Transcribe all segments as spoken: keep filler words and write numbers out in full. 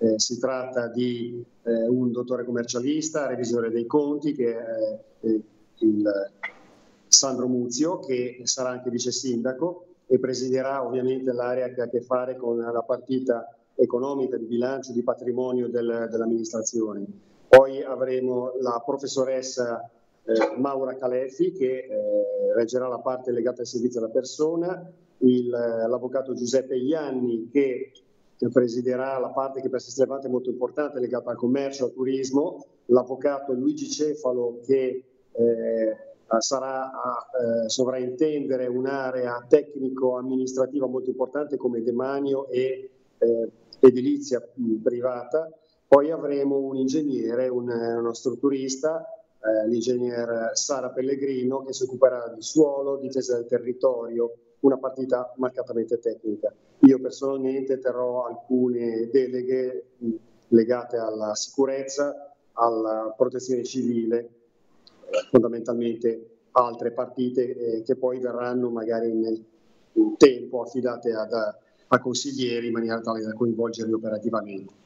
Eh, si tratta di eh, un dottore commercialista, revisore dei conti, che è eh, il Sandro Muzio, che sarà anche vice sindaco e presiderà ovviamente l'area che ha a che fare con la partita economica, di bilancio, di patrimonio del, dell'amministrazione. Poi avremo la professoressa eh, Maura Caleffi, che eh, reggerà la parte legata al servizio alla persona, il, l'avvocato Giuseppe Ianni, che presiderà la parte che per Sestri Levante è molto importante, legata al commercio, al turismo, l'avvocato Luigi Cefalo, che eh, sarà a eh, sovraintendere un'area tecnico-amministrativa molto importante come demanio e eh, edilizia privata. Poi avremo un ingegnere, un, uno strutturista, eh, l'ingegner Sara Pellegrino, che si occuperà di suolo, difesa del territorio, una partita marcatamente tecnica. Io personalmente terrò alcune deleghe legate alla sicurezza, alla protezione civile, fondamentalmente altre partite eh, che poi verranno magari nel tempo affidate ad, a consiglieri in maniera tale da coinvolgerli operativamente.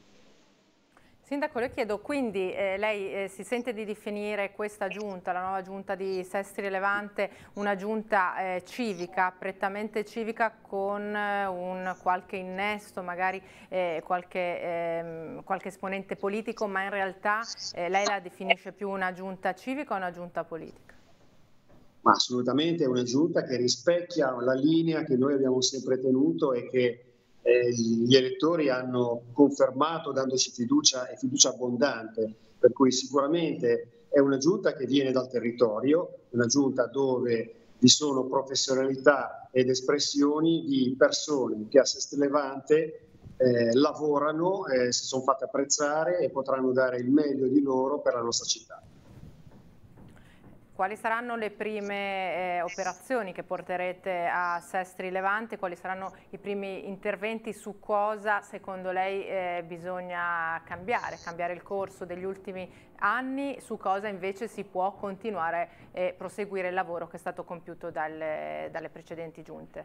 Sindaco, le chiedo quindi, eh, lei eh, si sente di definire questa giunta, la nuova giunta di Sestri Levante, una giunta eh, civica, prettamente civica, con eh, un qualche innesto, magari eh, qualche, eh, qualche esponente politico, ma in realtà eh, lei la definisce più una giunta civica o una giunta politica? Ma assolutamente è una giunta che rispecchia la linea che noi abbiamo sempre tenuto e che eh, gli elettori hanno confermato dandoci fiducia e fiducia abbondante, per cui sicuramente è una giunta che viene dal territorio, una giunta dove vi sono professionalità ed espressioni di persone che a Sestri Levante eh, lavorano, eh, si sono fatte apprezzare e potranno dare il meglio di loro per la nostra città. Quali saranno le prime eh, operazioni che porterete a Sestri Levante? Quali saranno i primi interventi? Su cosa secondo lei eh, bisogna cambiare? Cambiare il corso degli ultimi anni? Su cosa invece si può continuare e proseguire il lavoro che è stato compiuto dalle, dalle precedenti giunte?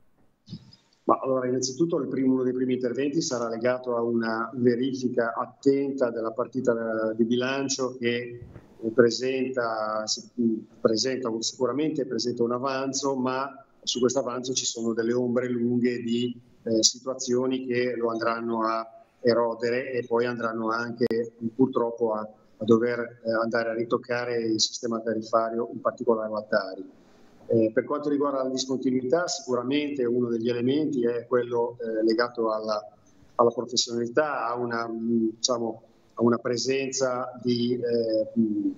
Ma allora, innanzitutto il primo, uno dei primi interventi sarà legato a una verifica attenta della partita di bilancio che presenta, presenta sicuramente presenta un avanzo, ma su questo avanzo ci sono delle ombre lunghe di eh, situazioni che lo andranno a erodere e poi andranno anche purtroppo a, a dover eh, andare a ritoccare il sistema tariffario, in particolare la Tari. Eh, per quanto riguarda la discontinuità, sicuramente uno degli elementi è quello eh, legato alla, alla professionalità, a una, diciamo, a una presenza di, eh,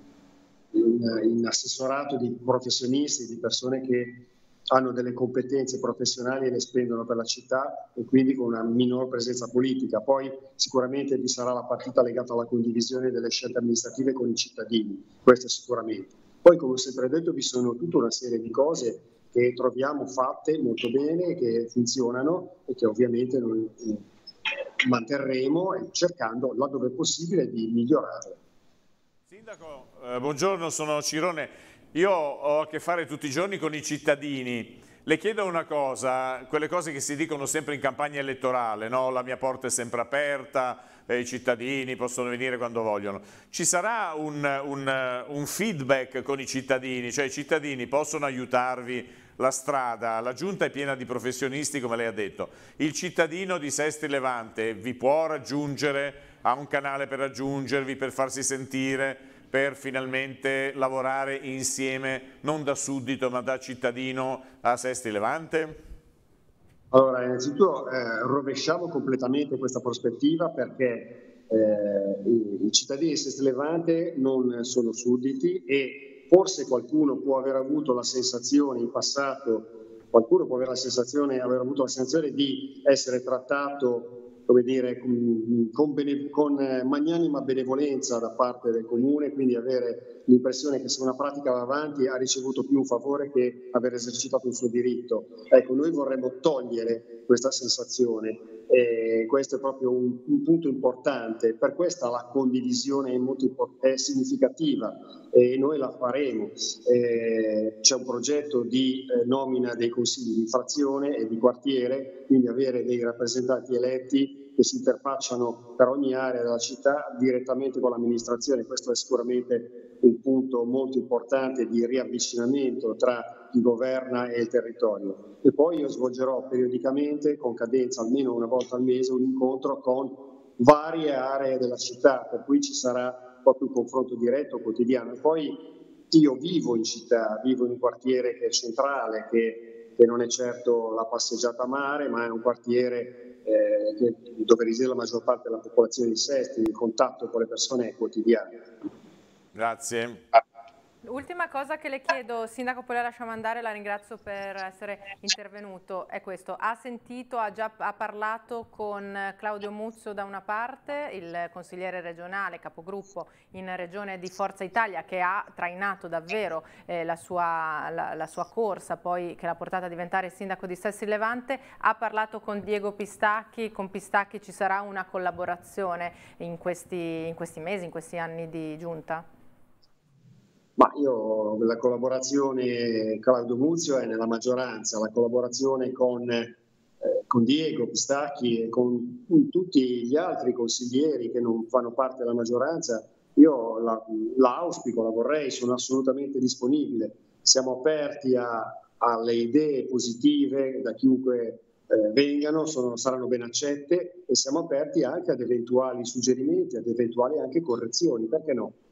in, in assessorato di professionisti, di persone che hanno delle competenze professionali e le spendono per la città e quindi con una minor presenza politica. Poi sicuramente vi sarà la partita legata alla condivisione delle scelte amministrative con i cittadini, questo sicuramente. Poi, come ho sempre detto, vi sono tutta una serie di cose che troviamo fatte molto bene, che funzionano e che ovviamente noi manterremo cercando, laddove possibile, di migliorare. Sindaco, eh, buongiorno, sono Cirone. Io ho a che fare tutti i giorni con i cittadini. Le chiedo una cosa, quelle cose che si dicono sempre in campagna elettorale, no? La mia porta è sempre aperta, eh, i cittadini possono venire quando vogliono. Ci sarà un, un, un feedback con i cittadini, cioè i cittadini possono aiutarvi la strada, la giunta è piena di professionisti come lei ha detto, il cittadino di Sestri Levante vi può raggiungere, ha un canale per raggiungervi, per farsi sentire, per finalmente lavorare insieme, non da suddito ma da cittadino a Sestri Levante? Allora, innanzitutto eh, rovesciamo completamente questa prospettiva perché eh, i, i cittadini di Sestri Levante non sono sudditi e forse qualcuno può aver avuto la sensazione in passato, qualcuno può avere la sensazione, aver avuto la sensazione di essere trattato come dire, con, con, bene, con magnanima benevolenza da parte del comune, quindi avere l'impressione che se una pratica va avanti ha ricevuto più un favore che aver esercitato un suo diritto. Ecco, noi vorremmo togliere questa sensazione e questo è proprio un, un punto importante, per questo la condivisione è, molto, è significativa e noi la faremo. Eh, c'è un progetto di eh, nomina dei consigli di frazione e di quartiere, quindi avere dei rappresentanti eletti che si interfacciano per ogni area della città direttamente con l'amministrazione. Questo è sicuramente un punto molto importante di riavvicinamento tra chi governa e il territorio. E poi io svolgerò periodicamente, con cadenza almeno una volta al mese, un incontro con varie aree della città, per cui ci sarà proprio un confronto diretto, quotidiano. E poi io vivo in città, vivo in un quartiere che è centrale, che, che non è certo la passeggiata a mare, ma è un quartiere Eh, dove risiede la maggior parte della popolazione di Sestri, il contatto con le persone è quotidiano. Grazie. Ultima cosa che le chiedo, Sindaco, poi la lasciamo andare, la ringrazio per essere intervenuto, è questo: ha sentito, ha già ha parlato con Claudio Muzio da una parte, il consigliere regionale, capogruppo in regione di Forza Italia, che ha trainato davvero eh, la, sua, la, la sua corsa, poi che l'ha portata a diventare il sindaco di Sestri Levante, ha parlato con Diego Pistacchi, con Pistacchi ci sarà una collaborazione in questi, in questi mesi, in questi anni di giunta? Ma io, la collaborazione Claudio Muzio è nella maggioranza, la collaborazione con, eh, con Diego Pistacchi e con, con tutti gli altri consiglieri che non fanno parte della maggioranza, io la, la auspico, la vorrei, sono assolutamente disponibile. Siamo aperti a, alle idee positive da chiunque eh, vengano, sono, saranno ben accette, e siamo aperti anche ad eventuali suggerimenti, ad eventuali anche correzioni, perché no?